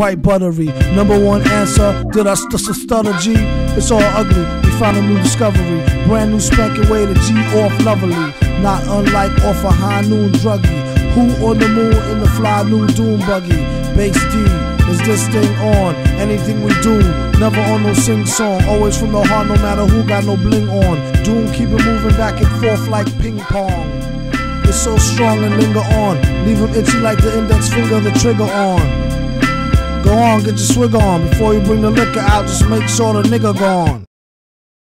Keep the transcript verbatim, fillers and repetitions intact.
quite buttery. Number one answer, did I st st stutter G? It's all ugly, we found a new discovery. Brand new spanking way to G off lovely. Not unlike off a high noon druggy. Who on the moon in the fly new doom buggy? Bass D, is this thing on? Anything we do, never on no sing song. Always from the heart, no matter who got no bling on. Doom keep it moving back and forth like ping pong. It's so strong and linger on. Leave him itchy like the index finger, the trigger on. Go on, get your swig on. Before you bring the liquor out, just make sure the nigga gone.